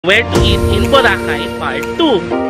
Where to eat in Boracay Part 2.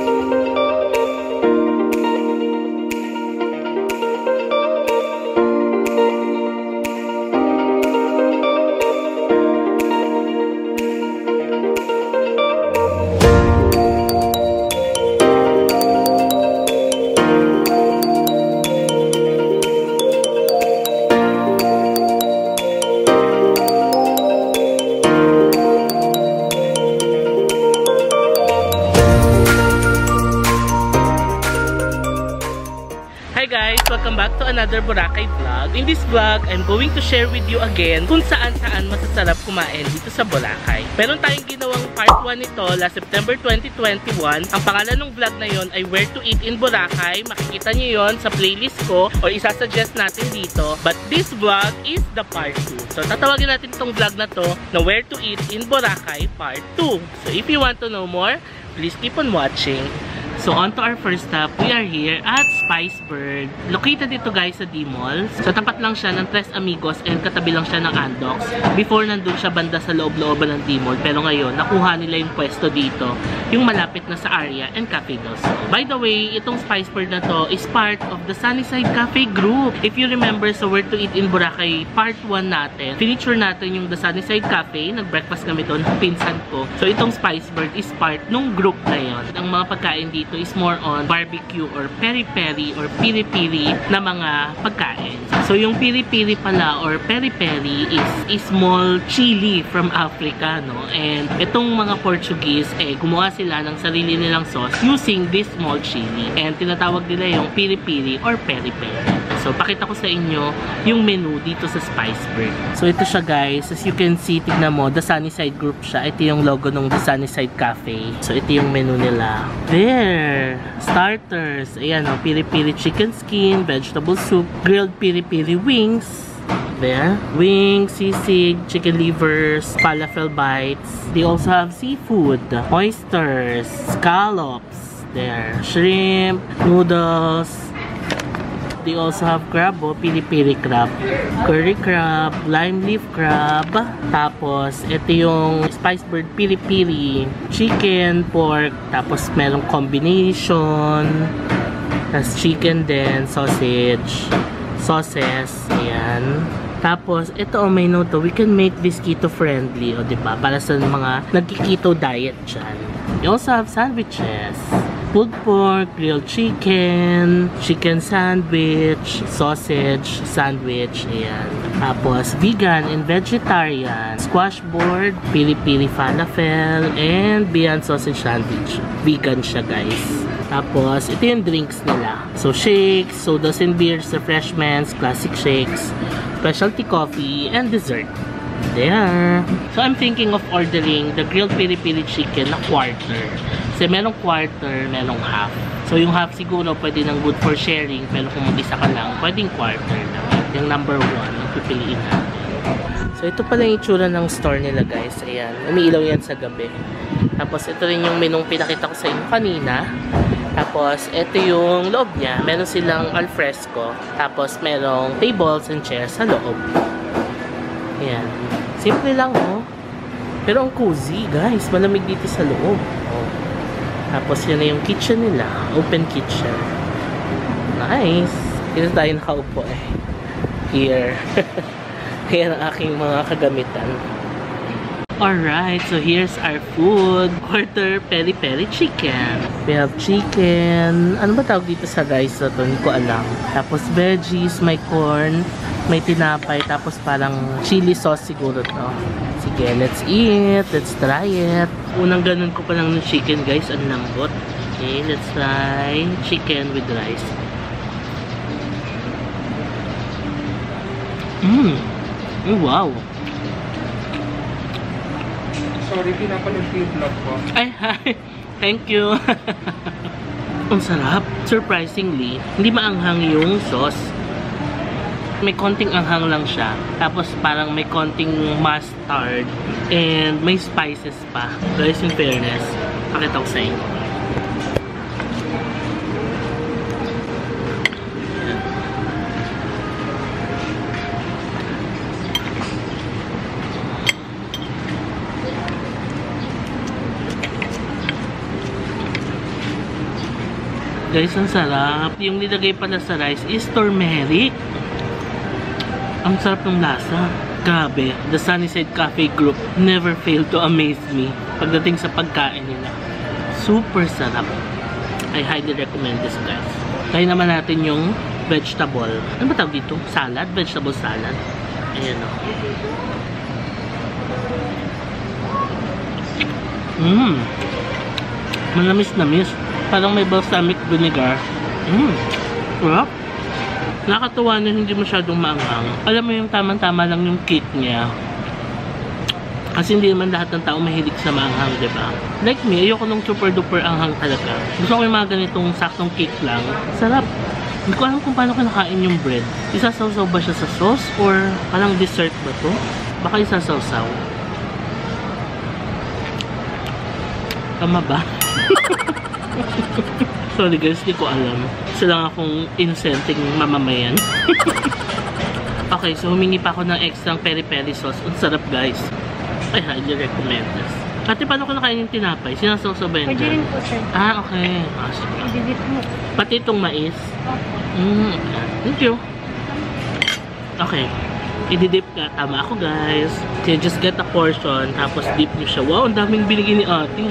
Hi guys! Welcome back to another Boracay vlog. In this vlog, I'm going to share with you again kung saan-saan masasarap kumain dito sa Boracay. Meron tayong ginawang part 1 nito last September 2021. Ang pangalan ng vlog na yon ay Where to Eat in Boracay. Makikita nyo yon sa playlist ko or isasuggest natin dito. But this vlog is the part 2. So tatawagin natin itong vlog na to na Where to Eat in Boracay Part 2. So if you want to know more, please keep on watching. So on to our first stop, we are here at Spicebird. Located dito guys sa D-Mall. So tapat lang siya ng Tres Amigos and katabi lang siya ng Andox. Before nandun siya banda sa loob-looban ng D-Mall. Pero ngayon, nakuha nila yung pwesto dito. Yung malapit na sa Aria and Cafe Dos. By the way, itong Spicebird na to is part of the Sunnyside Cafe group. If you remember sa Where to Eat in Boracay part 1 natin, feature natin yung the Sunnyside Cafe. Nag-breakfast kami doon, pinsan ko. So itong Spicebird is part nung group na yon. Ang mga pagkain dito is more on barbecue or peri-peri or piri-piri na mga pagkain. So yung piri-piri pala or peri-peri is small chili from Africa, no? And itong mga Portuguese, gumawa sila ng sarili nilang sauce using this small chili. And tinatawag nila yung piri-piri or peri-peri. So pakita ko sa inyo yung menu dito sa Spicebird. So ito siya guys, as you can see, tignan mo, The Sunnyside group siya. Ito yung logo ng The Sunnyside Cafe. So ito yung menu nila. There! Starters. Ayan o, piri-piri chicken skin, vegetable soup, grilled piri-piri wings. There. Wings, sisig, chicken livers, falafel bites. They also have seafood, oysters, scallops. There. Shrimp, noodles. They also have crab, pili-pili crab, curry crab, lime leaf crab. Tapos, ito yung Spicebird pili-pili, chicken, pork. Tapos, merong combination. Tapos, chicken din, sausage, sauces. Ayan. Tapos, ito may note, we can make this keto-friendly, o diba? Para sa mga nagki-keto diet dyan. They also have sandwiches. Pulled pork, grilled chicken, chicken sandwich, sausage sandwich, ayan. Tapos, vegan and vegetarian, squash board, pili-pili falafel, and beyond sausage sandwich. Vegan siya, guys. Tapos, ito yung drinks nila. So, shakes, sodas and beers, refreshments, classic shakes, specialty coffee, and dessert. There. So, I'm thinking of ordering the grilled piri-piri chicken na quarter. Kasi merong quarter, merong half. So, yung half siguro pwede nang good for sharing. Pero kung mag-isa ka lang, pwedeng quarter na. Yung number 1, ang pipiliin natin. So, ito pala yung itsura ng store nila, guys. Ayan. Umiilaw yan sa gabi. Tapos, ito rin yung menong pinakita ko sa inyo kanina. Tapos, ito yung loob niya. Meron silang alfresco. Tapos, merong tables and chairs sa loob. Ayan. Simple lang, oh. Pero ang cozy, guys. Malamig dito sa loob. Oh. Tapos, yan na yung kitchen nila. Open kitchen. Nice. Dito tayo nakaupo, eh. Here. Ayan ang aking mga kagamitan. Alright, so here's our food. Quarter peri-peri chicken. We have chicken. Ano ba tawag dito sa rice na to? Hindi ko alam. Tapos veggies, may corn, may tinapay, tapos parang chili sauce siguro to. Sige, let's eat. Let's try it. Unang ganun ko pa lang ng chicken, guys. Ang lambot. Okay, let's try chicken with rice. Oh, wow. Sorry, pinapanood ko yung vlog ko. Ay, hi. Thank you. Ang sarap. Surprisingly, hindi maanghang yung sauce. May konting anghang lang siya. Tapos parang may konting mustard. And may spices pa. Guys, in fairness, pakita ko sa inyo. Guys, ang sarap. Yung nilagay pala sa rice is turmeric. Ang sarap ng lasa. Grabe, the Sunnyside Cafe Group never failed to amaze me pagdating sa pagkain nila. Super sarap. I highly recommend this, guys. Kaya naman natin yung vegetable. Ano ba tawag dito? Salad? Vegetable salad. Ayan o. Manamis-namis. Parang may balsamic vinegar. Sarap. Nakakatuwa na hindi masyadong maanghang. Alam mo yung tamang-tama lang yung cake niya. Kasi hindi naman lahat ng tao mahilig sa maanghang, diba? Like me, ayoko nung super-duper anghang talaga. Gusto ko yung mga ganitong saktong cake lang. Sarap. Hindi ko alam kung paano kinakain yung bread. Isasawsaw ba siya sa sauce? Or parang dessert ba to? Baka isasawsaw. Tama ba? Sorry guys, hindi ko alam. Isa lang akong innocenteng mamamayan. Okay, so humingi pa ako ng extra peri-peri sauce. Ang sarap guys. I highly recommend this. Ate, paano ko nakain yung tinapay? Sinasawsaw ba yun? Pwede rin po, sir. Ah, okay. Sige. I-dip mo. Pati itong mais? Okay. Thank you. Okay. I-dip ka. Tama ako guys. So, just get a portion. Tapos dip nyo siya. Wow, ang daming binigay ni ate.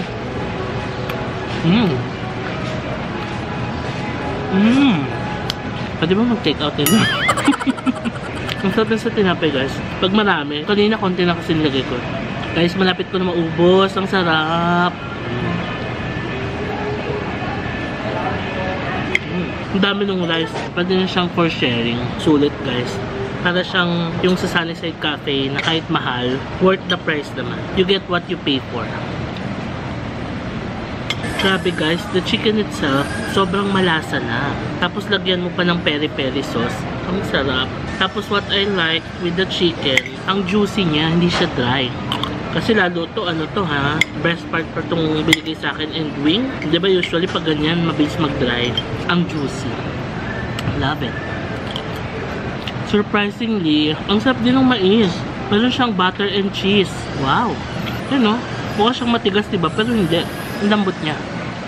Pwede ba mag-take out din? Ang sarap sa tinapay guys. Pag marami, kanina konti na kasi nilagay ko. Guys, malapit ko na maubos. Ang sarap. Ang dami ng rice. Pwede na siyang for sharing. Sulit guys. Para siyang yung sa Sunnyside Cafe na kahit mahal, worth the price naman. You get what you pay for. Grabe guys, the chicken itself, sobrang malasa na. Tapos lagyan mo pa ng peri-peri sauce. Ang sarap. Tapos what I like with the chicken, ang juicy niya, hindi siya dry. Kasi lalo to, ano to ha, breast part pa itong binigay sa akin and wing. Diba usually pag ganyan, mabilis mag-dry. Ang juicy. Love it. Surprisingly, ang sarap din ng mais. Meron siyang butter and cheese. Wow. Yun no, mukha siyang matigas diba, pero hindi. Ang lambot niya.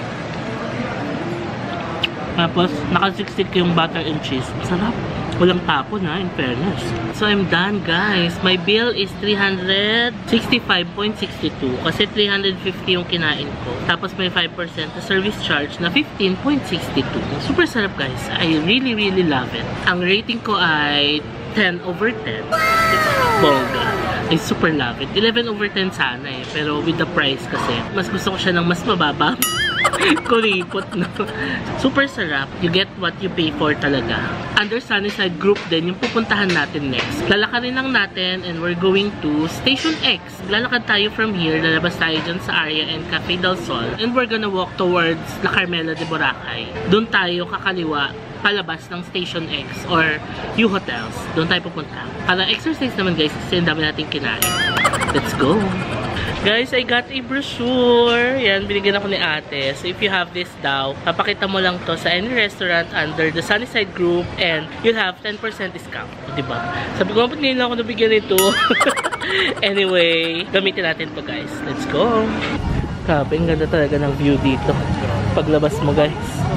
Tapos, nakasiksik yung butter and cheese. Sarap. Walang tapon ha, in fairness. So, I'm done guys. My bill is 365.62 kasi 350 yung kinain ko. Tapos, may 5% na service charge na 15.62. Super sarap guys. I really, really love it. Ang rating ko ay 10/10. Bongga. I super love it. 11/10 sana eh. Pero with the price kasi, mas gusto ko siya ng mas mababa. Kuripot na. Super sarap. You get what you pay for talaga. Under Sunnyside Group din yung pupuntahan natin next. Lalakarin lang natin and we're going to Station X. Lalakad tayo from here. Lalabas tayo dyan sa area and Cafe del Sol. And we're gonna walk towards La Carmela de Boracay. Doon tayo kakaliwa palabas ng Station X or U Hotels. Doon tayo pupunta. Para exercise naman guys kasi ang dami natin kinain. Let's go! Guys, I got a brochure. Yan, binigyan ako ni ate. So, if you have this daw, papakita mo lang to sa any restaurant under the Sunnyside Group and you'll have 10% discount. Diba? Sabi ko, ba't ngayon lang ako nabigyan nito? Anyway, gamitin natin to guys. Let's go! Grabe, ang ganda talaga ng view dito. Paglabas mo guys.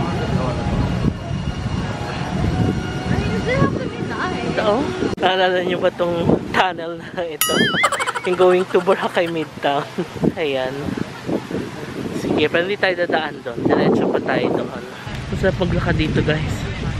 Ito, naalala nyo ba itong tunnel na ito? Yung going to Boracay Midtown. Ayan. Sige, pero hindi tayo dadaan doon. Diretso pa tayo doon. Masarap maglakad dito guys.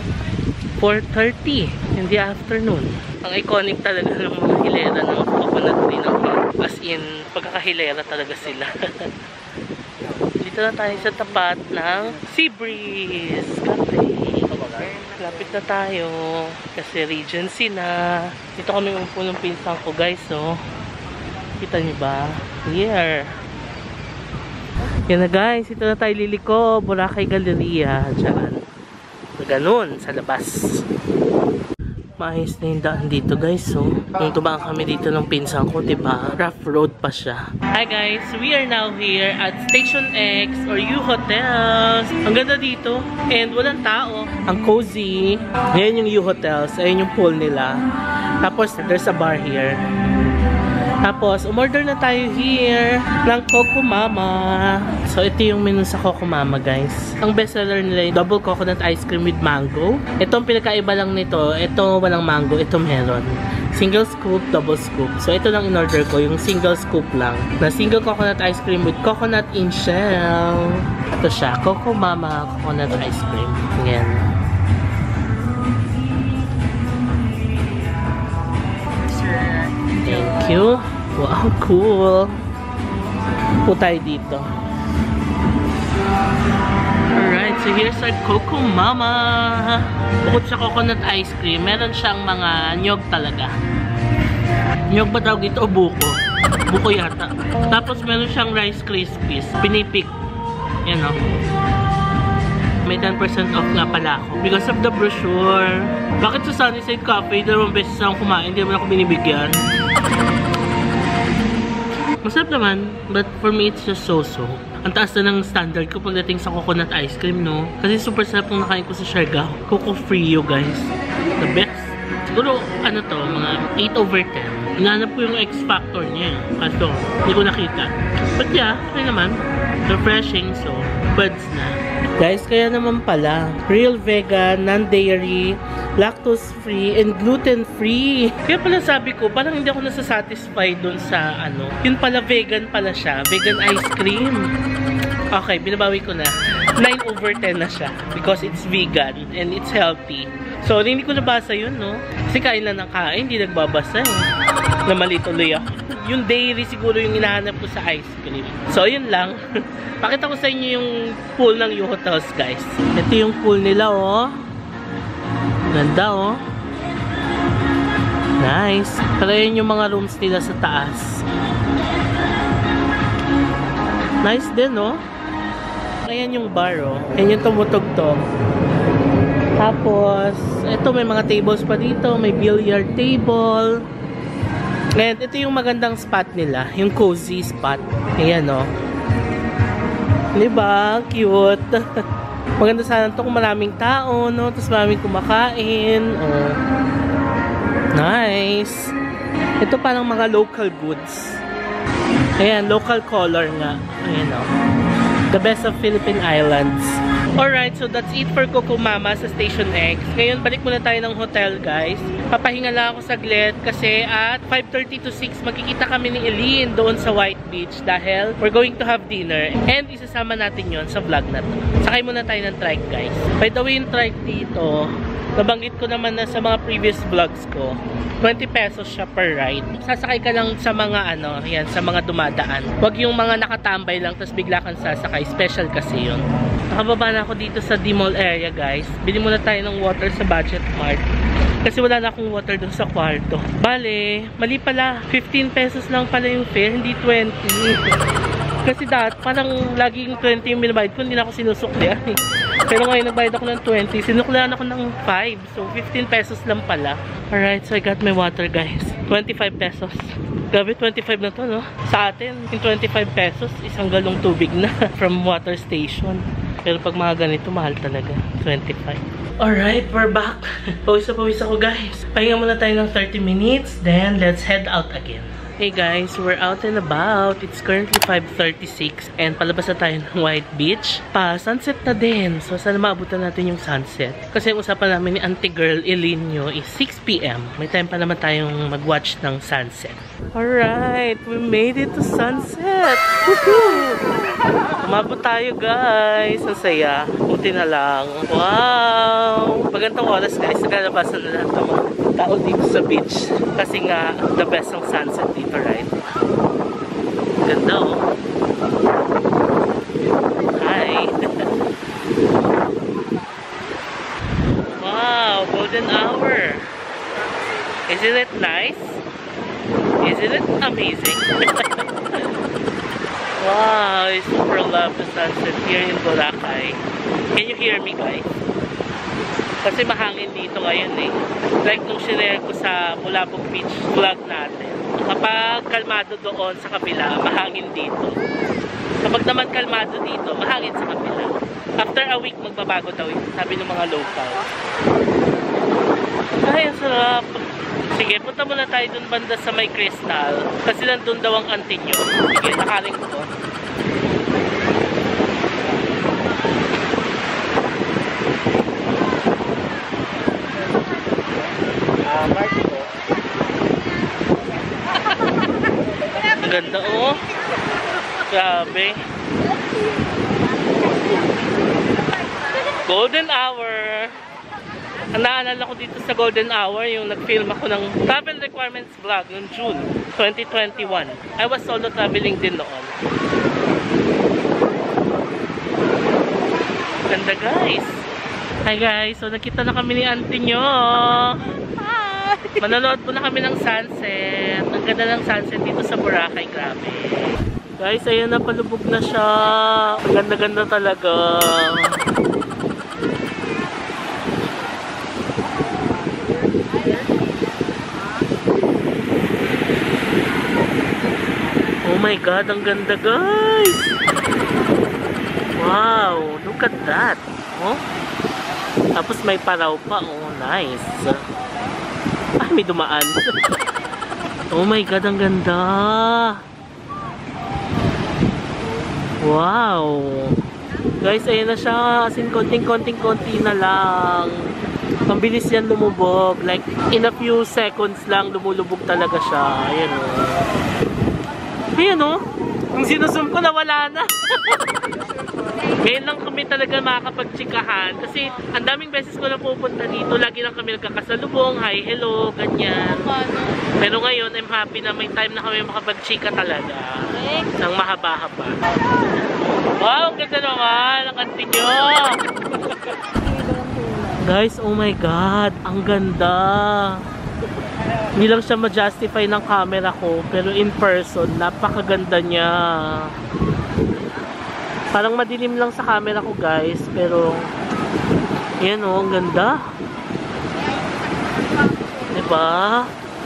4:30 in the afternoon. Ang iconic talaga ng mga hilera ng coconut tree ng as in, pagkakahilera talaga sila. Dito na tayo sa tapat ng Seabreeze Cafe. Lapit na tayo. Kasi Regency na. Dito kami umupo ng pinsang ko guys, oh. Kita niyo ba? Here. Yan na guys. Ito na tayo liliko. Boracay Galleria. Diyan. Ganun. Sa labas. Maayos na yung daan dito guys. So, nung tumaan kami dito ng pinsan ko, diba? Rough road pa siya. Hi guys. We are now here at Station X or U Hotels. Ang ganda dito. And walang tao. Ang cozy. Ngayon yung U Hotels. Ayun yung pool nila. Tapos, there's a bar here. Tapos, umorder na tayo here ng Coco Mama. So, ito yung menu sa Coco Mama, guys. Ang bestseller nila yung double coconut ice cream with mango. Ito ang pinakaiba lang nito. Ito walang mango, ito meron. Single scoop, double scoop. So, ito lang in-order ko, yung single scoop lang. Na single coconut ice cream with coconut in shell. Ito siya, Coco Mama coconut ice cream. Ayan. Thank you. Wow, cool. Po tayo dito. Alright, so here's our Coco Mama. Bukod sa coconut ice cream, meron siyang mga nyog talaga. Nyog ba tawag ito o buko? Buko yata. Tapos meron siyang Rice Krispies. Pinipik. Yan o. May 10% off nga pala ako. Because of the brochure. Bakit sa Sunnyside Cafe, 2 beses akong kumain, hindi naman ako binibigyan. Masarap naman, but for me, it's just so-so. Ang taas na ng standard ko pagdating sa coconut ice cream, no? Kasi super sarap nung nakain ko sa Siargao. Coco Frio, guys. The best. Siguro, ano to, mga 8/10. Inaanap ko yung X-Factor niya. Kaso, hindi ko nakita. But yeah, okay naman. Refreshing, so, buds na. Guys, kaya naman pala, real vegan, non-dairy, lactose-free, and gluten-free. Kaya pala sabi ko, parang hindi ako nasasatisfy dun sa ano. Yun pala, vegan pala siya. Vegan ice cream. Okay, binabawi ko na. 9/10 na siya. Because it's vegan and it's healthy. So, hindi ko nabasa yun, no? Kasi kain lang ng kain, hindi nagbabasa eh. Na mali tuloy ako. Yung dairy siguro yung hinahanap ko sa ice cream. So, yun lang. Pakita ko sa inyo yung pool ng U-Hotels, guys. Ito yung pool nila, oh. Ganda, oh. Nice. Pero yun yung mga rooms nila sa taas. Nice din, oh. Ayan yung bar, oh. Ayan yung tumutugtog. Tapos, ito may mga tables pa dito. May billiard table. And ito yung magandang spot nila. Yung cozy spot. Ayan, oh. Diba? Cute. Maganda sana ito kung maraming tao, no? Tapos maraming kumakain. Oh. Nice. Ito parang mga local goods. Ayan, local color nga. Ayan, oh. The best of Philippine Islands. Alright, so that's it for Coco Mama sa Station X. Ngayon, balik muna tayo ng hotel, guys. Papahinga lang ako saglit kasi at 5:30 to 6 magkikita kami ni Eileen doon sa White Beach dahil we're going to have dinner and isasama natin yon sa vlog na to. Sakay muna tayo ng trike, guys. By the way, yung trike dito, nabanggit ko naman na sa mga previous vlogs ko, 20 pesos siya per ride. Sasakay ka lang sa mga ano, yan, sa mga dumadaan. Huwag yung mga nakatambay lang tapos bigla kang sasakay. Special kasi yun. Nakababa na ako dito sa D-Mall area, guys. Bili muna tayo ng water sa Budget Mart. Kasi wala na akong water dun sa kwarto. Bale, mali pala. 15 pesos lang pala yung fare, hindi 20. Kasi parang laging 20 yung binabayad ko, hindi na ako sinusuklian eh. Pero ngayon nagbayad ako ng 20, sinuklian ako ng 5. So 15 pesos lang pala. Alright, so I got my water, guys. 25 pesos. Grabe, 25 na to, no? Sa atin, yung 25 pesos, isang galong tubig na from water station. Pero pag mga ganito, mahal talaga. 25. Alright, we're back. Pawis na pawis ako, guys. Pahinga muna tayo ng 30 minutes, then let's head out again. Hey guys, we're out and about. It's currently 5:36 and palabas na tayo ng White Beach. Sunset na din. So sana maabutan natin yung sunset. Kasi ang usapan namin ni Auntie Girl Eileen is 6 PM. May time pa naman tayong mag-watch ng sunset. Alright, we made it to sunset. Woohoo! Umabot tayo, guys. Ang saya. Buti na lang. Wow! Pagantong oras, guys, naglalabasan na lahat ng mga tao dito sa beach. Kasi nga, the best ng sunset dito, right? Ganda, oh. Hi! Wow! Golden hour! Isn't it nice? Isn't it amazing? Wow! I super love the sunset here in Boracay. Can you hear me, guys? Kasi mahangin dito ngayon eh. Like nung sinare ko sa Bulabog Beach vlog natin. Kapag kalmado doon sa kabila, mahangin dito. Kapag naman kalmado dito, mahangin sa kabila. After a week, magbabago daw yun. Sabi ng mga local. Ay, ang sarap. Sige, punta muna tayo dun banda sa may Crystal. Kasi nandun daw ang auntie nyo. Sige, nakaling ko to. Ang ganda oh. Grabe. Golden Hour. Ang naalala ko dito sa Golden Hour, yung nag-film ako ng travel requirements vlog noong June 2021. I was solo traveling din noon. Ganda guys. Hi guys, so nakita na kami ni auntie nyo. Hi! Manonood po na kami ng sunset. Ang ganda ng sunset dito sa Boracay, grabe. Guys, ayan na, palubog na siya. Ang ganda-ganda talaga. Oh my God, ang ganda guys. Wow, look at that. Oh. Tapos may paraw pa. Oh, nice. Ay, may dumaan. Oh my God, ang ganda. Wow. Guys, ayan na siya. As in, konting-konti na lang. Ang bilis yan lumubog. Like, in a few seconds lang, lumulubog talaga siya. Ayan o. Ayan o. Ang sinusum ko na wala na. Ngayon lang kami talaga makakapag-chikahan. Kasi, ang daming beses ko na pupunta dito. Lagi lang kami nagkakasalubong. Hi, hello, ganyan. Pero ngayon, I'm happy na may time na kami makapag-chika talaga. Nang mahaba-haba. Wow, ang ganda naman. Ang auntie nyo. Guys, oh my God. Ang ganda. Hindi lang siya ma-justify ng camera ko. Pero in person, napakaganda niya. Parang madilim lang sa camera ko guys. Pero, yan oh, ang ganda. Diba?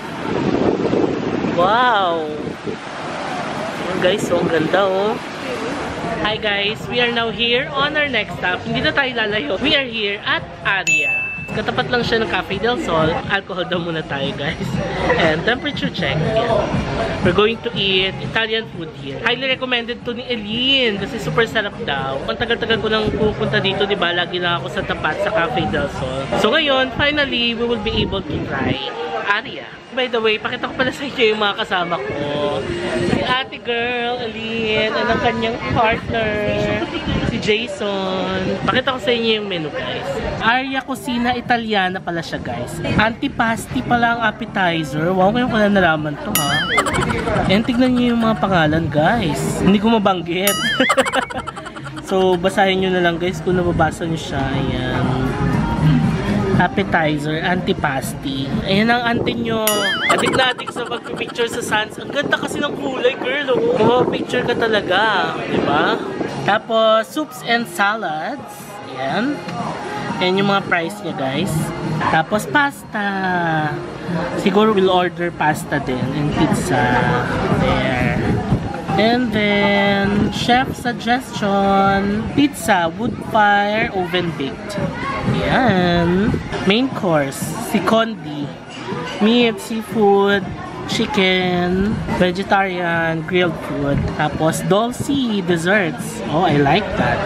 Wow. Ayan guys, oh, ang ganda oh. Hi guys, we are now here on our next stop. Hindi na tayo lalayo. We are here at Aria. Katapat lang siya ng Cafe del Sol. Alcohol daw muna tayo guys. And temperature check. Yeah. We're going to eat Italian food here. Highly recommended to ni Eileen kasi super sarap daw. Ang tagal-tagal ko nang pupunta dito, diba? Lagi na ako sa tapat sa Cafe del Sol. So ngayon, finally, we will be able to try Aria. By the way, pakita ko pala sa inyo yung mga kasama ko. Si ate girl, Eileen, and ang kanyang partner, si Jason. Pakita ko sa inyo yung menu guys. Aria Cucina Italiana pala siya guys. Antipasti pala ang appetizer. Wow, ngayon ko na nalaman to ha. And tignan nyo yung mga pangalan guys. Hindi ko mabanggit. So, basahin nyo na lang guys kung nababasa nyo siya. Ayan. Appetizer, antipasti. Ayan ang auntie nyo. Adik na adik sa pag-picture sa suns. Ang ganda kasi ng kulay, girl. Oh. Picture ka talaga. Diba? Tapos, soups and salads. Ayan. Ayan yung mga price niya, guys. Tapos, pasta. Siguro we'll order pasta din and pizza. There. And then, chef suggestion, pizza, wood fire, oven baked. Yan. Main course, si Condi. Meat, seafood, chicken, vegetarian, grilled food. Tapos, dolce, desserts. Oh, I like that.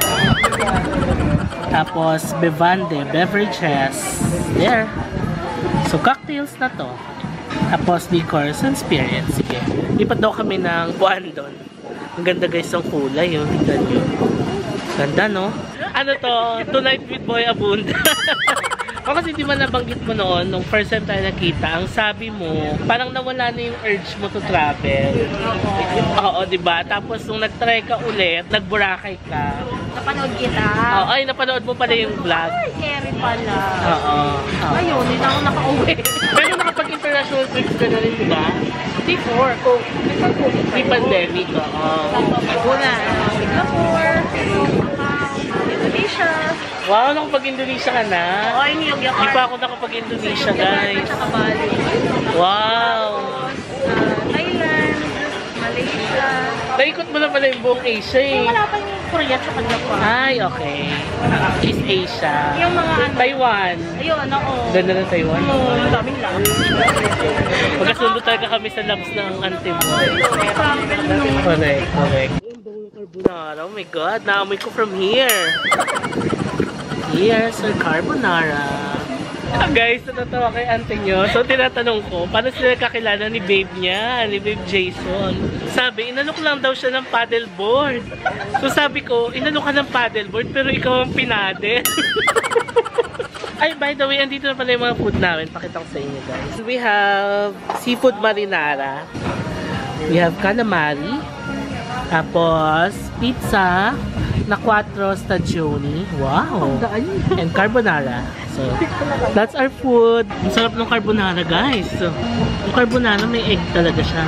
Tapos, bevande, beverages. There. So, cocktails na to. Tapos, liquors and spirits. Sige. Lipat daw kami ng buwan doon. Ang ganda guys ng kulay. Oh. Tignan nyo. Ganda, no? Ano to? Tonight with Boy Abunda. O kasi di ba nabanggit mo noon, nung first time tayo nakita, ang sabi mo, parang nawala na yung urge mo to travel. Oo, di ba? Tapos nung nag-try ka ulit, nag-Boracay ka. Napanood kita. Oo, ay, napanood mo pala yung vlog. Ay, Kerry pala. Oo. Ayun, hindi na ako nakauwi. Pero nakapag-international trips ka na rin, di ba? Before. Oh, pre-pandemic. Oo. Ako na. Singapore, Indonesia. Wow, nakapag-Indonesia ka na? Oo, yung Yogyakarta. Di pa ako nakapag-Indonesia, guys. Tsaka Bali. Wow. Thailand, Malaysia. Naikot mo na pala yung buong Asia eh. Wala pa yung Korea tsaka Japan. Ay, okay. East Asia. Yung mga ano. Taiwan. Ayun, ako. Ganda ng Taiwan. Oo, ang daming lang. Magkasundo talaga kami sa labs ng auntie mo. Travel nung... Correct, correct. Yung bawang carbonara, oh my god, naamoy ko from here. Here's our carbonara. Guys, natatawa kay auntie nyo. So, tinatanong ko, paano sila kakilala ni babe niya, ni babe Jason? Sabi, inalok lang daw siya ng paddleboard. So, sabi ko, inalok ka ng paddleboard, pero ikaw ang pinadel. Ay, by the way, andito na pala yung mga food namin. Pakita ko sa inyo, guys. We have seafood marinara. We have calamari. Tapos, pizza na 4 stagioni. Wow! And carbonara. So, that's our food. Ang sarap ng carbonara, guys. So, yung carbonara may egg talaga siya.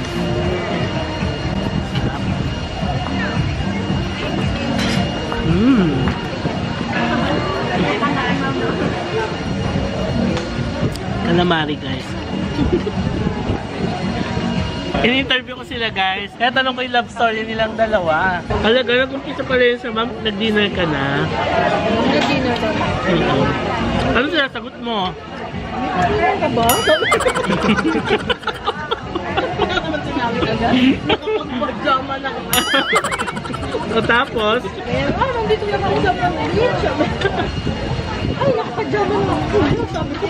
Calamari, guys. In-interview ko sila, guys. Kaya tanong ko yung love story nilang dalawa. Talaga, nag-umpisa pala yun sa ma'am, nag-dinner ka na. Nag-dinner ka na. Ano sila sagot mo? Nag-dinner ka ba? Wala naman sinabi agad. Nakapag-drama na. O tapos? Kaya, nandito lang ako sa pang-reach. Ay, nakapag-drama na ako. Sabi ko,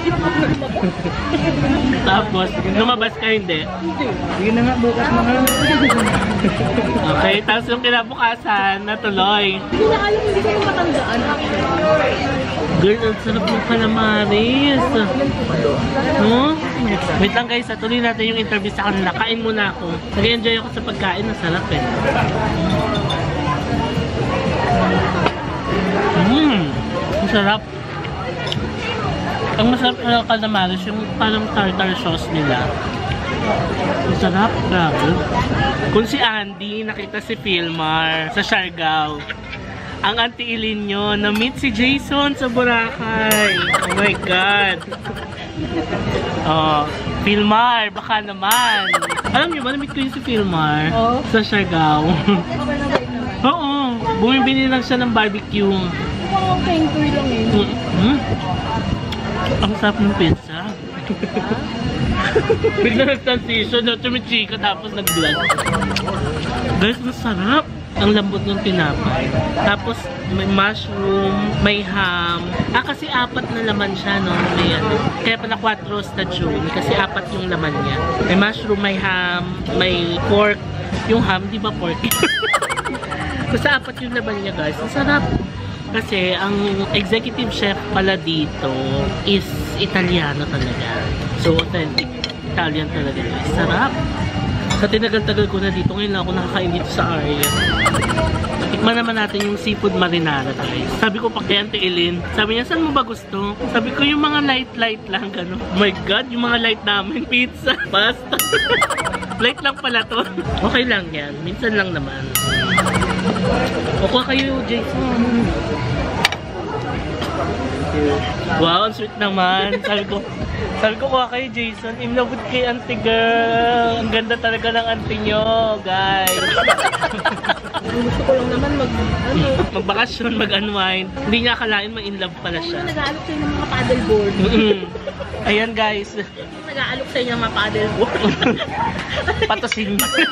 Tapos, lumabas ka hindi? hindi. Sige na nga, bukas na nga. Okay, tapos yung kinabukasan, natuloy. Hindi na alam, hindi ko na matandaan. Girl, ang sarap ng calamaris. No? Wait lang guys, tuloy natin yung interview sa kanila. Kain muna ako. Nag-enjoy ako sa pagkain, ang sarap eh. Ang sarap. Ang masarap na calamaris, yung parang tartar sauce nila. Ang sarap, grabe. Kung si Andy, nakita si Philmar sa Siargao. Ang auntie Eileen nyo, na-meet si Jason sa Boracay. Oh my God. Oh, Philmar, baka naman. Alam nyo ba, na-meet ko yun si Philmar sa Siargao. Oo, bumibili lang siya ng barbecue. Parang thankful lang eh. Ang sarap ng pizza. Bigla nag-transition, tumichika tapos nag-vlog. Guys, masarap. Ang lambot ng tinapay. Tapos may mushroom, may ham. Kasi 4 na laman siya, no? May ano. Kaya pala 4 stagioni kasi 4 yung laman niya. May mushroom, may ham, may pork. Yung ham, di ba pork? Kasi 4 yung laman niya, guys. Ang sarap. Kasi ang executive chef pala dito is Italiano talaga. So, authentic Italian talaga, guys. Sarap. Sa tinagal-tagal ko na dito, ngayon lang ako nakakain dito sa area. Tikman naman natin yung seafood marinara, guys. Sabi ko pa kay Auntie Eileen, sabi niya, saan mo ba gusto? Sabi ko yung mga light lang, gano'n. Oh my God, yung mga light namin, pizza, pasta. Light lang pala to. Okay lang yan, minsan lang naman. O kuha kayo, Jason. Wow, ang sweet naman. Sabi ko kuha kayo, Jason. In love with kay auntie girl. Ang ganda talaga ng auntie nyo, guys. Gusto ko lang naman magbakasyon, mag-unwind. Hindi niya akalain ma-in love pala siya. Nag-aalok sa'yo ng mga paddleboard. Ayan, guys. Nag-aalok sa'yo ng mga paddleboard. Patasin.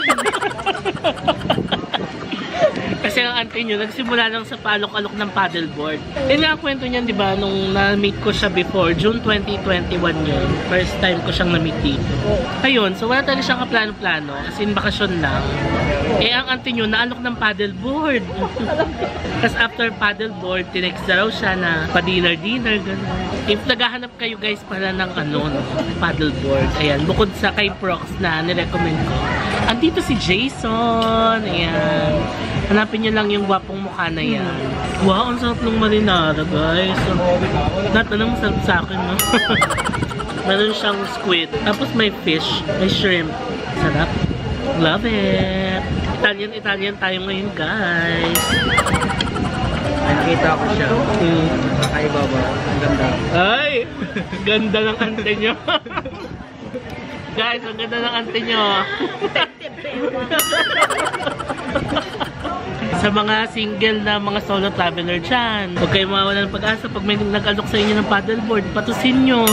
Kasi ang auntie nyo, nagsimula lang sa palok-alok ng paddleboard. Yun nga ang kwento niyan, di ba, nung na-meet ko siya before, June 2021 yun. First time ko siyang na-meet dito. Ayun, so wala talaga siyang kaplano-plano, as in bakasyon lang. Eh, ang auntie nyo, naalok ng paddleboard. Tapos after paddleboard, tinext na raw siya na pa-dinner-dinner, gano'n. If naghahanap kayo guys para ng ano, no, paddleboard, ayan, bukod sa kay Prox na nirecommend ko, andito si Jason, ayan. Hanapin nyo lang yung gwapong mukha na yan. Wow, ang sarap ng marinara, guys. Natanong masarap sa akin, no? Meron siyang squid. Tapos may fish, may shrimp. Sarap. Love it. Italian tayo ngayon, guys. Nakita ko siya. Kakaiba ba? Ang ganda. Ay! Ganda ng ante nyo. Guys, ang ganda ng ante nyo. Sa mga single na mga solo traveler dyan, huwag kayo mawawala ng pag-asa pag may nag-alok sa inyo ng paddleboard, patusin nyo.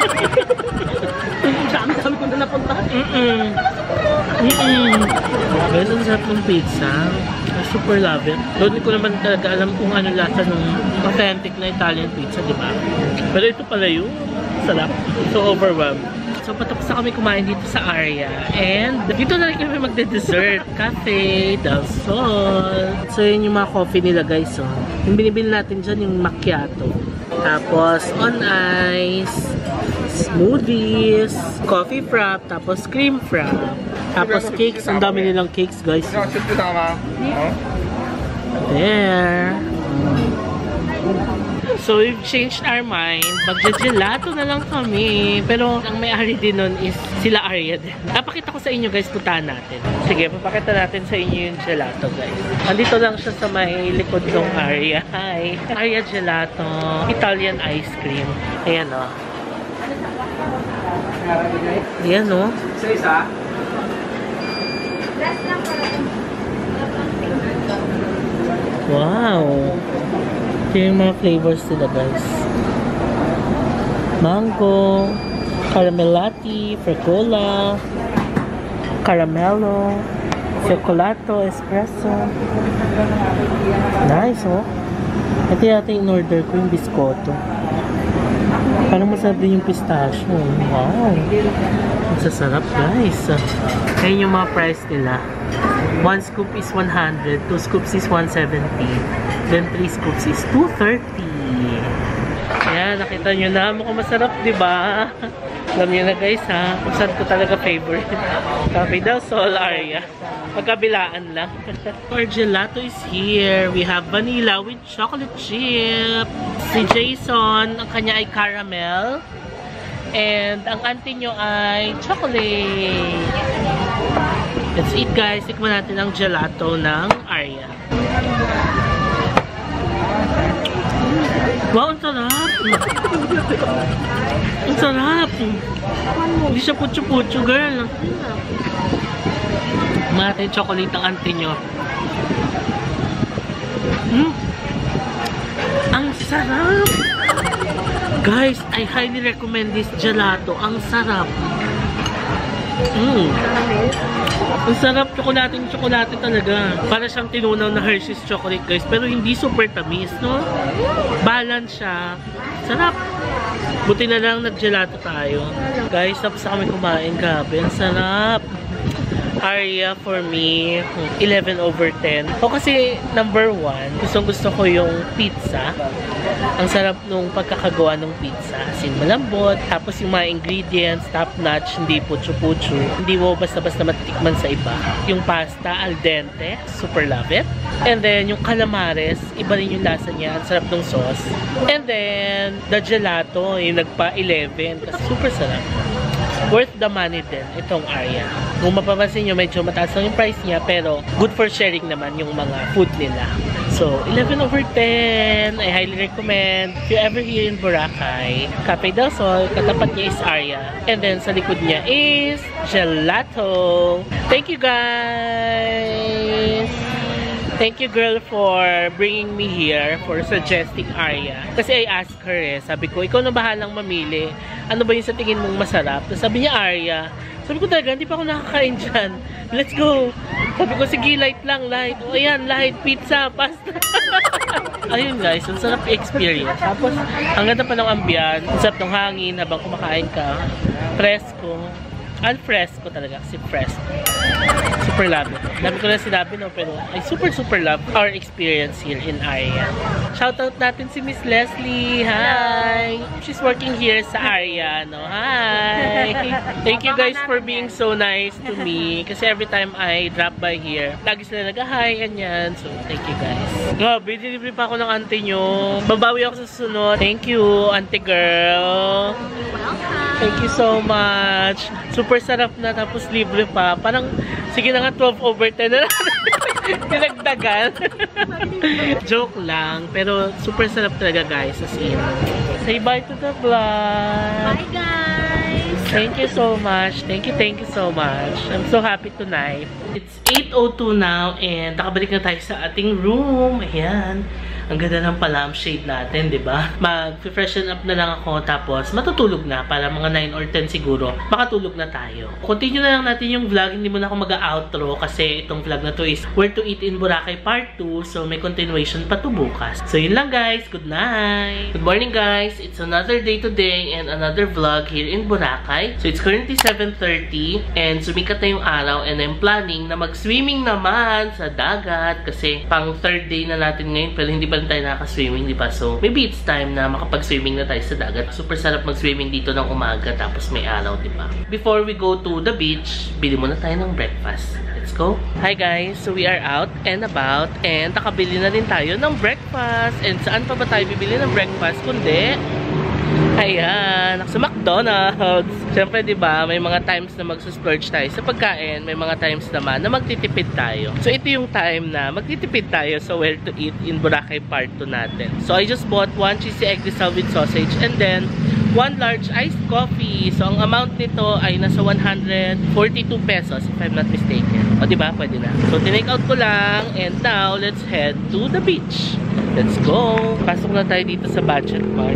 Dami-dami ko na napunta. Guys, ang sarap ng pizza. I super love it. Doon ko naman talaga alam kung ano lasa ng authentic na Italian pizza, di ba? Pero ito pala yun. Sarap. So overwhelmed. So, patapos na kami kumain dito sa Aria. And, dito na rin kami magde-dessert. Cafe del Sol. So, yun yung mga coffee nila, guys. So, yung binibili natin dyan, yung macchiato. Tapos, on ice, smoothies, coffee frap, tapos cream frap. Tapos, cakes. Ang dami nilang cakes, guys. There. So, we've changed our mind. Mag-gelato na lang kami. Pero, ang may-ari din nun is sila Aria din. Napakita ko sa inyo, guys. Puntahan natin. Sige, papakita natin sa inyo yung gelato, guys. Andito lang siya sa may likod ng Aria. Hi! Aria Gelato. Italian ice cream. Ayan, o. Ayan, o. Isa-isa? Wow! Ito yung mga flavors nila, guys. Mango, caramel latte, fregola, caramelo, cioccolato, espresso. Nice, oh. Ito yata yung order ko, yung biscoto. Parang masarap din yung pistachio. Wow! Masasarap, guys. Ayan yung mga price nila. 1 scoop is 100, 2 scoops is 170, then 3 scoops is 230. Ayan, nakita nyo na. Mukhang masarap, diba? Alam nyo na, guys, ha? Kung saan ko talaga favorite. Cafe del Sol, Aria. Magkabilaan lang. Our gelato is here. We have vanilla with chocolate chip. Si Jason, ang kanya ay caramel. And ang auntie nyo ay chocolate. Let's eat, guys. Tikman natin ang gelato ng Aria. Wow, ang sarap! Ang sarap! Hindi siya putyo-putyo, girl. Matay chocolate ang auntie nyo. Ang sarap! Guys, I highly recommend this gelato. Ang sarap! Ang sarap, tsokolate talaga. Para siyang tinunaw na Hershey's chocolate, guys. Pero hindi super tamis, no? Balance siya. Sarap. Buti na lang nag-gelato tayo. Guys, tapos na kami kumain. Grabe, ang sarap. Aria for me, 11/10. O kasi, number 1, gusto ko yung pizza. Ang sarap nung pagkakagawa ng pizza. Asin malambot, tapos yung mga ingredients, top notch, hindi putyo-putyo. Hindi mo basta-basta matitikman sa iba. Yung pasta, al dente, super love it. And then, yung calamares, iba rin yung lasa niya. Ang sarap ng sauce. And then, the gelato, yung nagpa-11. Kasi super sarap. Worth the money din, itong Aria. Kung mapapansin nyo, medyo mataas lang yung price niya, pero good for sharing naman yung mga food nila. So, 11/10, I highly recommend. If you're ever here in Boracay, Cafe del Sol, katapat niya is Aria. And then, sa likod niya is Gelato. Thank you, guys! Thank you, girl, for bringing me here, for suggesting Aria. Kasi I asked her, sabi ko, ikaw na bahalang mamili. Ano ba yung sa tingin mong masarap? Tapos sabi niya, Aria. Sabi ko talaga, hindi pa ako nakakain dyan. Let's go! Sabi ko, sige, light lang, light. O ayan, light, pizza, pasta. Ayun, guys, ang sarap experience. Tapos, ang ganda pa ng ambiyan, ang sarap ng hangin habang kumakain ka. Fresco. Al fresco talaga, kasi fresco. Super love it. Dami ko na sinabi, no, pero I super love our experience here in Aria. Shoutout natin si Miss Leslie. Hi! She's working here sa Aria, no? Hi! Thank you guys for being so nice to me. Kasi every time I drop by here, lagi sila nag-hi, ganyan. So, thank you guys. Grabe, delivery pa ako ng auntie nyo. Babawi ako sa susunod. Thank you, auntie girl. Thank you so much. Super sarap na, tapos libre pa. Parang, sige na nga, 12/10 na lang. Pinagdagan. Joke lang. Pero, super sarap talaga, guys. As in. Say bye to the vlog. Bye, guys! Thank you so much. Thank you so much. I'm so happy tonight. It's 8:02 now and nakabalik na tayo sa ating room. Ayan. Ang ganda ng pa-lampshade natin, di ba? Mag-freshen up na lang ako tapos matutulog na para mga 9 or 10 siguro. Makatulog na tayo. Continue na lang natin yung vlog. Hindi mo na ako mag-outro kasi itong vlog na to is Where to Eat in Boracay Part 2. So may continuation pa to bukas. So yun lang guys. Good night. Good morning guys. It's another day today and another vlog here in Boracay. So it's currently 7:30 and sumikat na yung araw and I'm planning na mag-swimming naman sa dagat kasi pang third day na natin ngayon pero hindi pa rin tayo nakaka-swimming, di ba? So, maybe it's time na makapag-swimming na tayo sa dagat. Super sarap mag-swimming dito ng umaga tapos may araw, di ba? Before we go to the beach, bili muna tayo ng breakfast. Let's go! Hi guys! So, we are out and about and nakabili na rin tayo ng breakfast. And saan pa ba tayo bibili ng breakfast? Kundi, ayan, sa McDonald's. Siyempre, di ba, may mga times na magsusplurge tayo sa pagkain, may mga times naman na magtitipid tayo. So, ito yung time na magtitipid tayo sa Where to Eat in Boracay Part 2 natin. So, I just bought 1 cheesy egg risal with sausage and then 1 large iced coffee. So, ang amount nito ay nasa 142 pesos if I'm not mistaken. O, di ba? Pwede na. So, tinake out ko lang and now, let's head to the beach. Let's go! Pasok na tayo dito sa Budget Mart.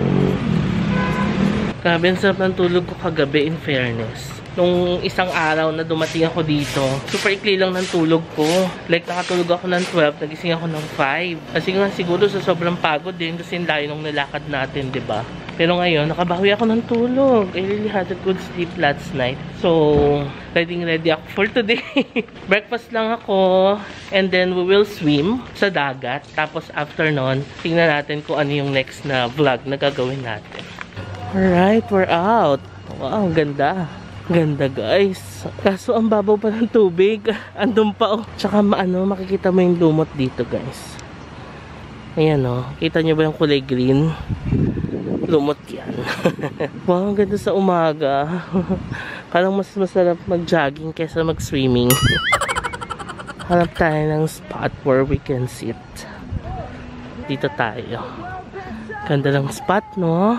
Grabe, ang sarap ng tulog ko kagabi in fairness. Nung isang araw na dumating ako dito, super ikli lang ng tulog ko. Like, nakatulog ako ng 12, nagising ako ng 5. Kasi nga siguro sa sobrang pagod din kasi yung layo nung nilakad natin, diba? Pero ngayon, nakabawi ako ng tulog. I really had a good sleep last night. So, ready ako for today. Breakfast lang ako. And then, we will swim sa dagat. Tapos, after nun, tingnan natin kung ano yung next na vlog na gagawin natin. Alright, we're out. Wow, ganda. Ganda guys. Kaso ang babaw pa ng tubig. Andun pa oh. Tsaka makikita mo yung lumot dito guys. Ayan oh. Kita nyo ba yung kulay green? Lumot yan. Wow, ang ganda sa umaga. Parang mas masarap mag-jogging kaysa mag-swimming. Hanap tayo ng spot where we can sit. Dito tayo. Ganda ng spot no?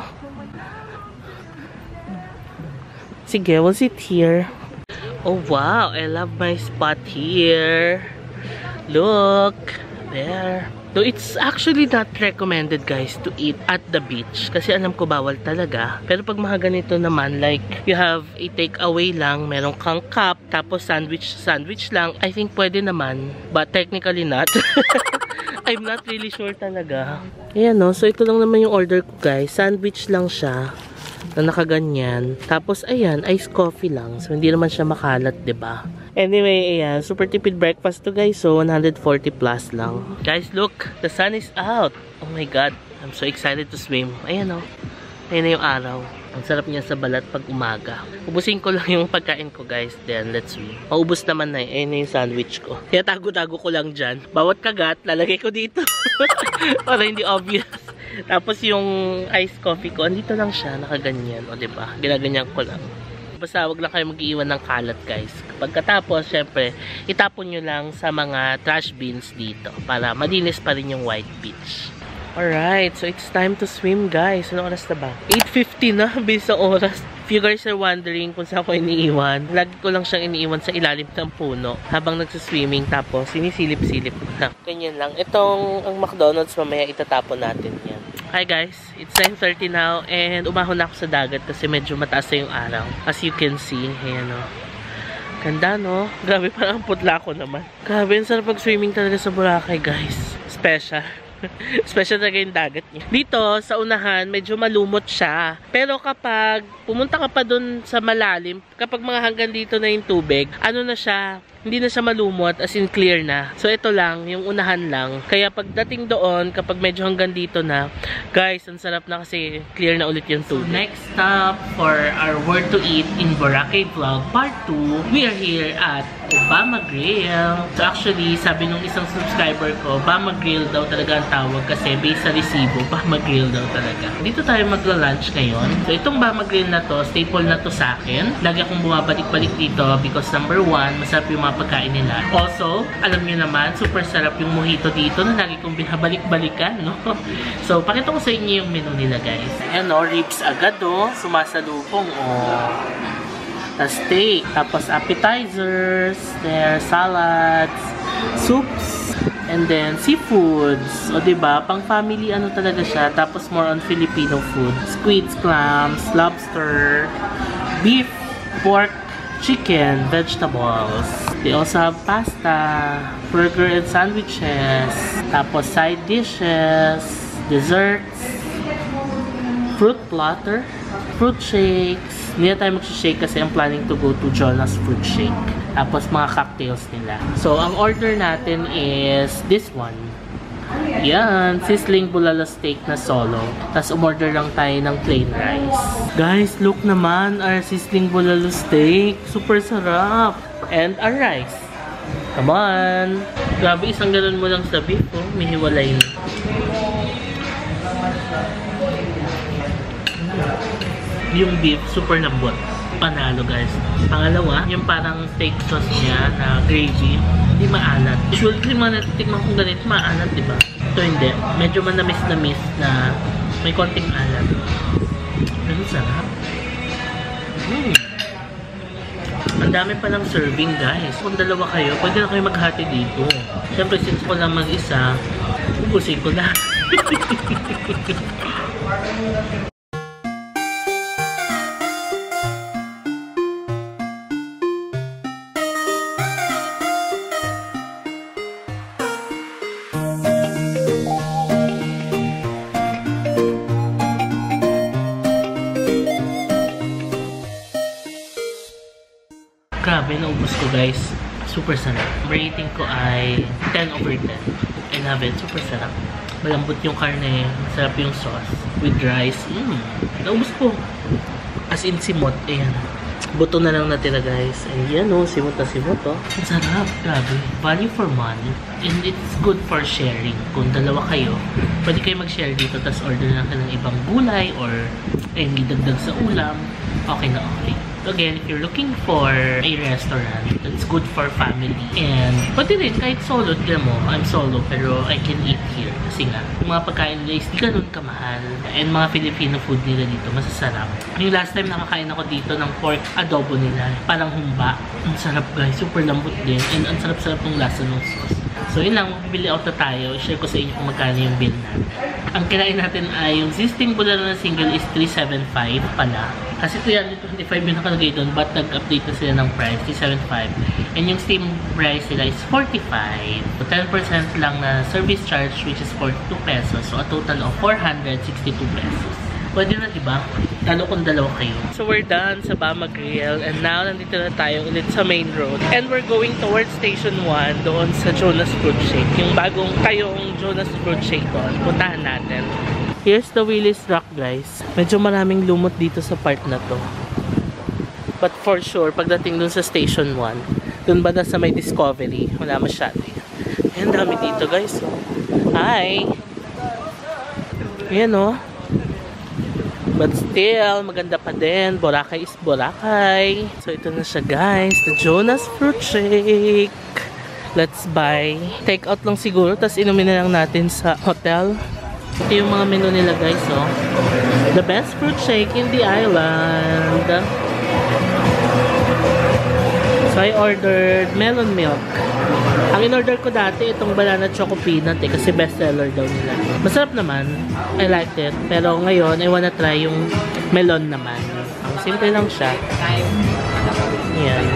Sige, we'll sit here. Oh wow, I love my spot here. Look, there. So it's actually not recommended guys to eat at the beach. Kasi alam ko bawal talaga. Pero pag mga ganito naman, like you have a takeaway lang, meron kang cup, tapos sandwich lang, I think pwede naman. But technically not. I'm not really sure talaga. Ayan no, so ito lang naman yung order ko guys. Sandwich lang siya. Na nakaganyan. Tapos, ayan, iced coffee lang. So, hindi naman siya makalat, diba? Anyway, ayan, super tipid breakfast to guys. So, 140 plus lang. Guys, look! The sun is out! Oh my God! I'm so excited to swim. Ayan o. Ayan na yung araw. Ang sarap niya sa balat pag umaga. Ubusin ko lang yung pagkain ko guys. Then, let's swim. Maubos naman na. Ayan na yung sandwich ko. Kaya tago-tago ko lang dyan. Bawat kagat, lalagay ko dito. Para hindi obvious. Tapos yung iced coffee ko, andito lang siya, nakaganyan. O diba? Ginaganyan ko lang. Basta wag lang kayo mag-iwan ng kalat guys. Pagkatapos, syempre, itapon nyo lang sa mga trash bins dito. Para malinis pa rin yung white beach. Alright, so it's time to swim guys. Ano oras na ba? 8:50 na, bilis ang oras. If you guys are wondering kung saan ko iniiwan, lagi ko lang siyang iniiwan sa ilalim ng puno habang nagsiswimming tapos sinisilip-silip na. Ganyan lang. Itong ang McDonald's mamaya itatapon natin yan. Hi guys, it's 9:30 now and umahon na ako sa dagat kasi medyo mataas na yung araw. As you can see, ayan o. Ganda no? Grabe, parang putla ko naman. Grabe, ang sarap mag-swimming talaga sa Boracay guys. Special. Special talaga yung dagat niya. Dito, sa unahan, medyo malumot siya. Pero kapag pumunta ka pa dun sa malalim, kapag mga hanggang dito na yung tubig, ano na siya, hindi na siya malumot, as in clear na. So, ito lang, yung unahan lang. Kaya pagdating doon, kapag medyo hanggang dito na, guys, ang sarap na kasi clear na ulit yung tubig. So, next stop for our Where to Eat in Boracay vlog part 2, we are here at Obama Grill. So actually, sabi nung isang subscriber ko, Obama Grill daw talaga ang tawag kasi based sa resibo, Obama Grill daw talaga. Dito tayo magla-lunch ngayon. So itong Obama Grill na to, staple na to sa akin. Lagi akong bumabalik-balik dito because number 1, masarap yung mga pagkain nila. Also, alam niyo naman, super sarap yung mojito dito na lagi kong binabalik-balikan, no? So, pakita ko sa inyo yung menu nila, guys. Ayan, no? Ribs agad, no? Sumasalubong, oh. Steak, tapos appetizers, there salads, soups, and then seafoods. O diba, pang family ano talaga siya. Tapos more on Filipino food. Squids, clams, lobster, beef, pork, chicken, vegetables. They also have pasta, burger and sandwiches, tapos side dishes, desserts, fruit platter, fruit shakes. Hindi na tayo mag-shake kasi I'm planning to go to Jonas Fruit Shake. Tapos mga cocktails nila. So, ang order natin is this one. Yan, sizzling bulalo steak na solo. Tapos umorder lang tayo ng plain rice. Guys, look naman our sizzling bulalo steak. Super sarap. And our rice. Come on. Grabe, isang galon mo lang sa beef. Oh. May hiwalay na. Yung beef, super lambot. Panalo, guys. Pangalawa, yung parang steak sauce niya na gravy, hindi maalat. Usually, yung mga natitikman kong ganito, maalat, diba? Ito hindi. Medyo manamis-namis na may konting alat. Pero sarap. Ang dami palang serving, guys. Kung dalawa kayo, pwede na kayo maghati dito. Siyempre, since ko lang mag-isa, ubusin ko na. Grabe, naubos ko, guys. Super sarap. Rating ko ay 10/10. I love it. Super sarap. Malambot yung karne. Masarap yung sauce. With rice. Naubos ko. As in simot. Ayan. Buto na lang natira, guys. And yan, oh. Simot na simot, oh. Ang sarap. Grabe. Value for money. And it's good for sharing. Kung dalawa kayo, pwede kayo mag-share dito. Tapos order lang kayo ng ibang gulay or idagdag sa ulam. Okay na okay. Again, if you're looking for a restaurant that's good for family and pwede rin kahit solo, tignan mo, I'm solo pero I can eat here kasi nga, yung mga pagkain nila is di ganun kamahal and mga Filipino food nila dito, masasarap. Yung last time nakakain ako dito ng pork adobo nila, parang humba. Ang sarap, guys, super lambot din and ang sarap-sarap ng lasa ng sauce. So yun lang, bibili out na tayo. Share ko sa inyo kung magkano yung bill natin. Ang kinain natin ay yung sizzling bulalo na single is 375 pala. Kasi 325 yung nakalagay doon, but nag-update na sila ng price, 375. And yung steam price nila is 45. So 10% lang na service charge, which is 42 pesos. So a total of 462 pesos. Pwede na, diba? Lalo kung dalawa kayo. So we're done sa Obama Grill. And now, nandito na tayo ulit sa main road. And we're going towards Station 1 doon sa Jonas Fruit Shake. Yung bagong tayong Jonas Fruit Shake doon. Puntahan natin. Here's the Willis Rock, guys. Medyo maraming lumot dito sa part na to. But for sure, pagdating dun sa Station 1, dun ba na sa may Discovery, wala masyado. Ayan, dami dito, guys. Hi! Ayan, oh. But still, maganda pa din. Boracay is Boracay. So, ito na siya, guys. The Jonas Fruit Shake. Let's buy. Take out lang siguro. Tapos, inumin na lang natin sa hotel. Ito yung mga menu nila, guys, oh. The best fruit shake in the island. So, I ordered melon milk. Ang in-order ko dati, itong banana choco peanut kasi bestseller daw nila. Masarap naman. I liked it. Pero ngayon, I wanna try yung melon naman. Ang simple lang siya. Yan.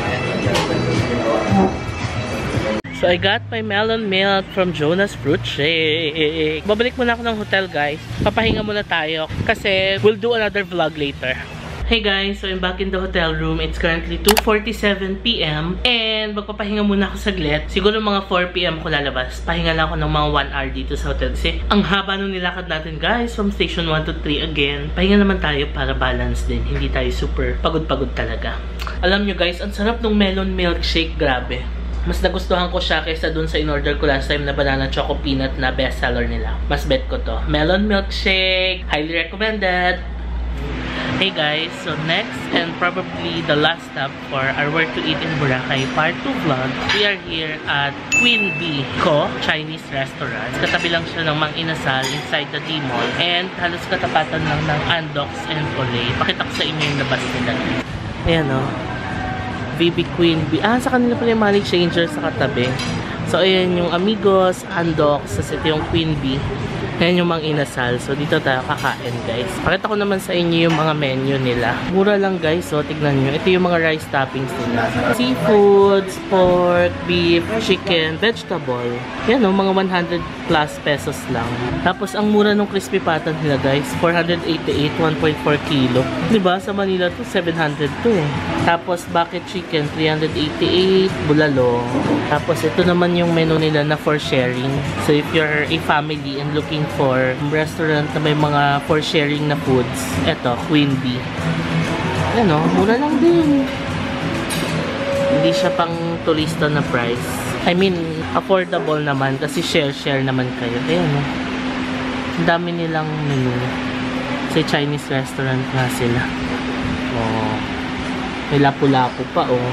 So, I got my melon milk from Jonas Fruit Shake. Babalik muna ako ng hotel, guys. Papahinga muna tayo kasi we'll do another vlog later. Hey guys, so I'm back in the hotel room. It's currently 2:47 PM and magpapahinga muna ako saglit. Siguro mga 4 PM ko lalabas. Pahinga lang ako ng mga 1 hour dito sa hotel kasi ang haba nung nilakad natin guys from station 1 to 3 again. Pahinga naman tayo para balance din. Hindi tayo super pagod-pagod talaga. Alam nyo guys, ang sarap ng melon milkshake. Grabe. Mas nagustuhan ko siya kaysa dun sa in-order ko last time na banana choco peanut na bestseller nila. Mas bet ko to. Melon milkshake. Highly recommended. Hey guys, so next and probably the last stop for our Where to Eat in Boracay Part 2 vlog, we are here at Queen Bee Co. Chinese Restaurant. Katabi lang siya ng Mang Inasal inside the D-Mall and halos katapatan lang ng Andox and Olay. Pakita ko sa inyo yung labas nila. Ayan o. VB Queen Bee. Ah, sa kanila pala yung money changer sa katabi. So ayan yung Amigos, Andox, sa ito yung Queen Bee. Ayan yung Mang Inasal. So, dito tayo kakain, guys. Pakita ko naman sa inyo yung mga menu nila. Mura lang, guys. So, tignan nyo. Ito yung mga rice toppings nila. Seafoods, pork, beef, chicken, vegetable. Yan, no? Mga 100 plus pesos lang. Tapos, ang mura ng crispy pata nila, guys. 488, 1.4 kilo. Diba? Sa Manila to 700 to eh. Tapos, bucket chicken, 388, bulalo. Tapos, ito naman yung menu nila na for sharing. So, if you're a family and looking for restaurant na may mga for sharing na foods, eto, Queen Bee. Ano, mura lang din. Hindi siya pang turista na price. I mean, affordable naman kasi share naman kayo. Ayan, no? Ang dami nilang menu. Kasi Chinese restaurant nga sila. Oh. May lapu-lapu pa, oh.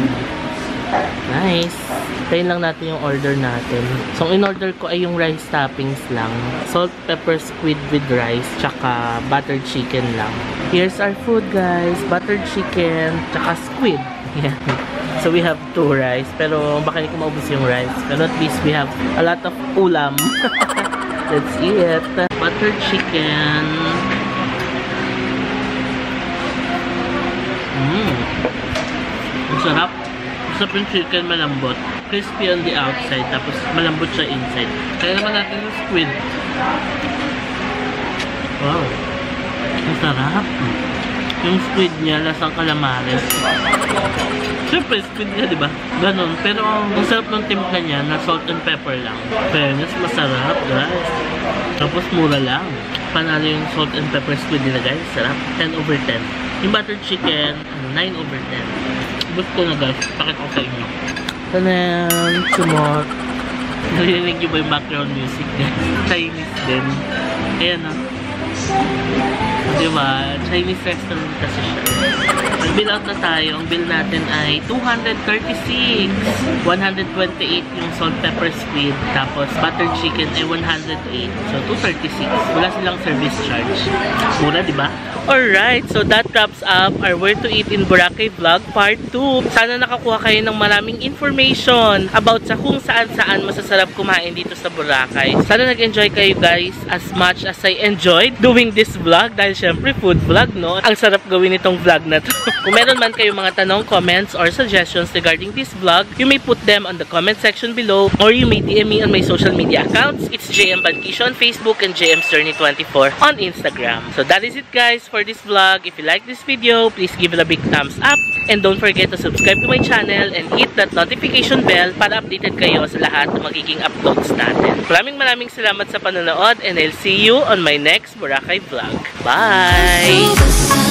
Nice. Tayin lang natin yung order natin. So, ang in-order ko ay yung rice toppings lang. Salt, pepper, squid with rice, tsaka buttered chicken lang. Here's our food, guys. Buttered chicken, tsaka squid. Yeah. So, we have 2 rice. Pero, baka hindi ko maubos yung rice. Pero at least we have a lot of ulam. Let's eat. Buttered chicken. Ang sarap. Sarap yung chicken, malambot. Crispy on the outside, tapos malambot siya inside. Kaya naman natin yung squid. Wow. Ang sarap. Yung squid niya, lasang calamares. Siyempre, squid niya, diba? Ganon. Pero ang sarap ng timpla niya, na salt and pepper lang. Fairness, masarap, guys. Tapos mura lang. Panalo yung salt and pepper squid nila, guys. Sarap. 10 over 10. Yung buttered chicken, 9 over 10. Gusto na, guys. Pakita ko sa inyo. Tanan! Sumot! Narinig nyo ba yung background music, guys? Chinese din. Ayan, no? Diba? Chinese restaurant kasi siya. Nag-bill out na tayo. Ang bill natin ay 236. 128 yung salt pepper squid. Tapos buttered chicken ay 108. So 236. Wala silang service charge. Mura, diba? Alright, so that wraps up our Where to Eat in Boracay vlog part 2. Sana nakakuha kayo ng maraming information about sa kung saan-saan masasarap kumain dito sa Boracay. Sana nag-enjoy kayo guys as much as I enjoyed doing this vlog dahil syempre food vlog, no? Ang sarap gawin itong vlog na to. Kung meron man kayong mga tanong, comments, or suggestions regarding this vlog, you may put them on the comment section below or you may DM me on my social media accounts. It's JM Badkisho on Facebook and JM's Journey 24 on Instagram. So that is it guys for this vlog. If you like this video, please give it a big thumbs up and don't forget to subscribe to my channel and hit that notification bell para updated kayo sa lahat ng magiging uploads natin. Maraming salamat sa panonood and I'll see you on my next Boracay vlog. Bye!